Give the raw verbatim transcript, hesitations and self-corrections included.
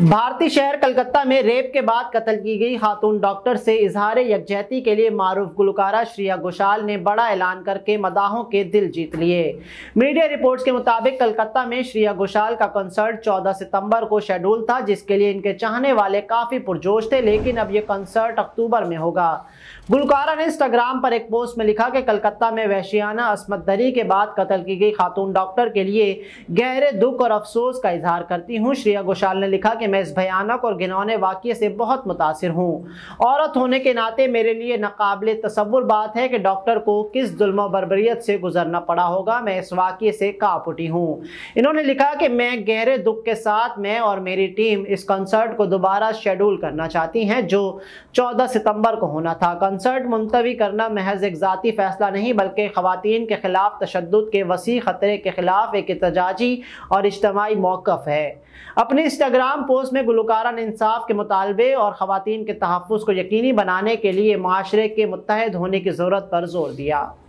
भारतीय शहर कलकत्ता में रेप के बाद कत्ल की गई खातून डॉक्टर से इजहार यकजहती के लिए मारूफ गुलकारा श्रेया घोषाल ने बड़ा ऐलान करके मदाहों के दिल जीत लिए। मीडिया रिपोर्ट्स के मुताबिक कलकत्ता में श्रेया घोषाल का कंसर्ट चौदह सितंबर को शेड्यूल था, जिसके लिए इनके चाहने वाले काफी पुरजोश थे, लेकिन अब यह कंसर्ट अक्टूबर में होगा। गुलकारा ने इंस्टाग्राम पर एक पोस्ट में लिखा कि कलकत्ता में वहशियाना अस्मत दरी के बाद कत्ल की गई खातून डॉक्टर के लिए गहरे दुख और अफसोस का इजहार करती हूँ। श्रेया घोषाल ने लिखा कि मैं इस भयानक और घिनौने वाक़ये से बहुत मुतासिर हूँ। औरत होने के नाते मेरे लिए नाकाबिले तसव्वुर बात है कि डॉक्टर को किस जुल्म बर्बरियत से गुजरना पड़ा होगा। मैं इस वाक़ये से कांप उठी हूँ। इन्होंने लिखा कि मैं गहरे दुख के साथ मैं और मेरी टीम इस कंसर्ट को दोबारा शेड्यूल करना चाहती हैं, जो चौदह सितंबर को होना था। कंसर्ट मुलतवी करना महज एक ज़ाती फैसला नहीं, बल्कि ख़वातीन के खिलाफ तशद्दुद के वसी खतरे के खिलाफ एक एहतजाजी और इज्तिमाई मौक़िफ़ है। अपने इंस्टाग्राम पोस्ट में गुलकारा ने इंसाफ के मुतालबे और ख़वातीन के तहफ़्फ़ुज़ को यकीनी बनाने के लिए माशरे के मुत्तहद होने की ज़रूरत पर जोर दिया।